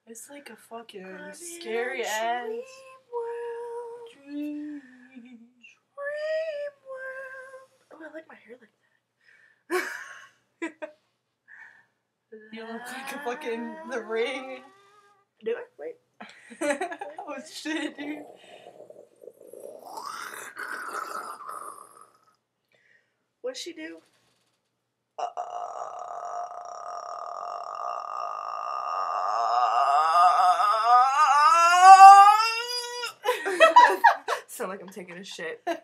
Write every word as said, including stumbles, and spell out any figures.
It's like a fucking I'm scary ass dream world. Dream. Dream world. Oh, I like my hair like that. You look like a fucking The Ring. Do I? Wait. Oh shit, dude. What'd she do? Uh, sound like I'm taking a shit.